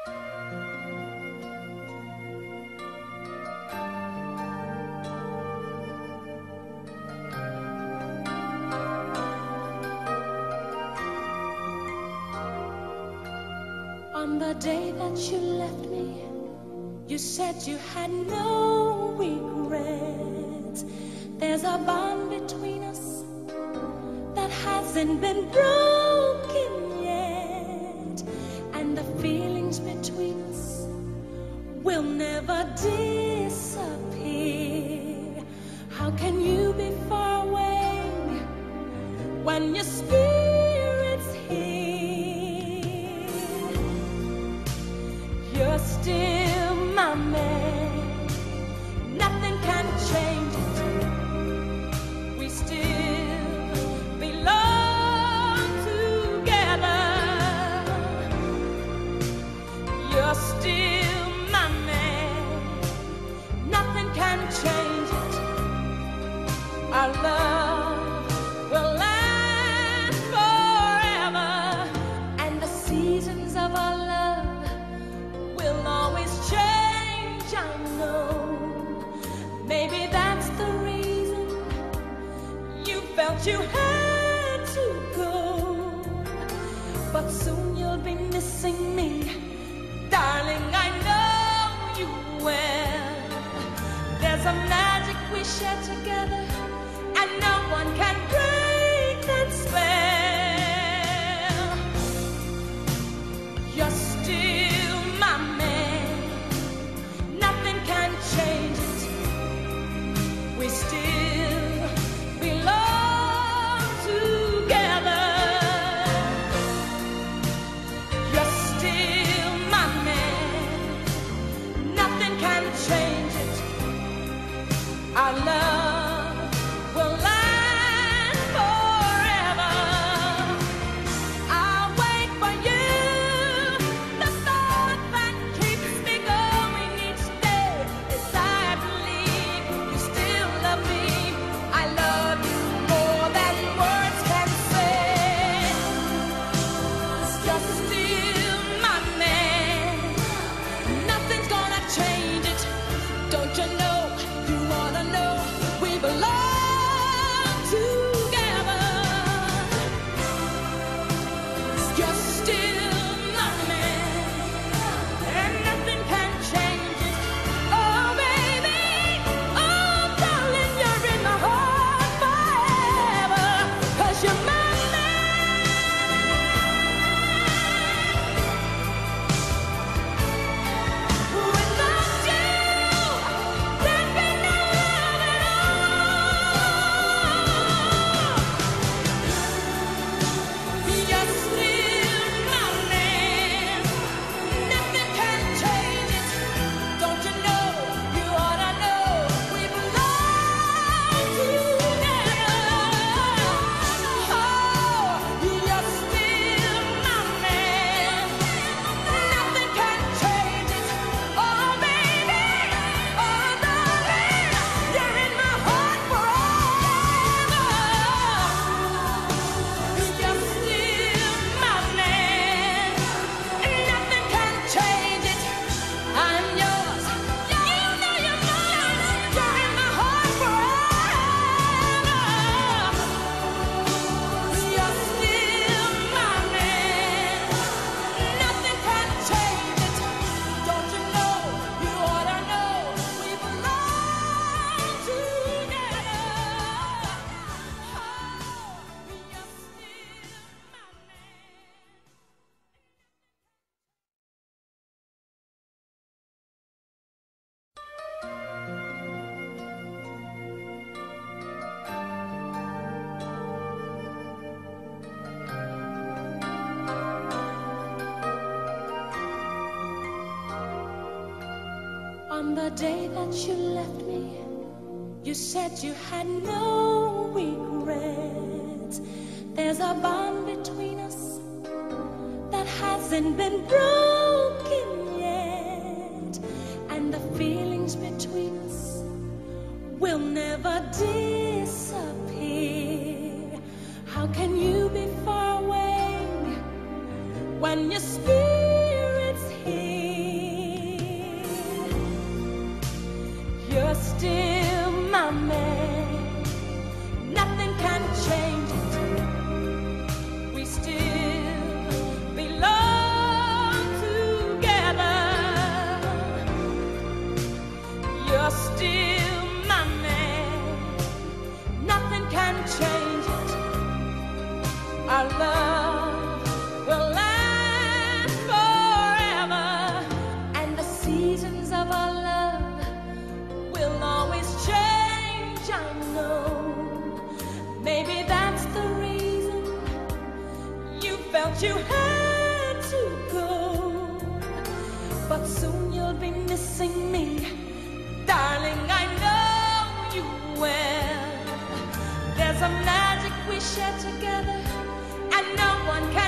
On the day that you left me, you said you had no regrets. There's a bond between us that hasn't been broken yet, and the feelings between us will never disappear. How can you be far away when your spirit's here? You're still my man, nothing can change it. We still belong together. You're still my man, nothing can change it. Our love will last forever, and the seasons of our love will always change, I know. Maybe that's the reason you felt you had to go. But soon you'll be missing me, darling, I know you will. There's a magic we share together, and no one can break that spell. You're still my man, nothing can change it. We still belong together. You're still my man, nothing can change it. Our love will last forever. I'll wait for you, the thought that keeps me going each day is I believe you still love me. I love you more than words can say. You're still my man, nothing's gonna change it. Don't you know, you wanna know, we belong together. You're still my man, and nothing can change it. Oh baby, oh darling, you're in my heart forever, 'cause you're my man. Without you, there'd be no love at all. You're still my man, nothing can change it. Don't you know, you ought to know, we belong together. Oh, you're still my man, nothing can change it. Oh baby, oh darling, you're in my heart forever. You're still my man, nothing can change it. I'm yours, you know you're mine. You're in my heart forever. You're still my man, nothing can change it. Don't you know, you ought to know, we belong together. Oh, you're still my man. On the day that you left me, you said you had no regrets. There's a bond between us that hasn't been broken yet, and the feelings between us will never disappear. How can you be far away when your spirit's here? missing me. Darling, I know you well. There's a magic we share together, and no one can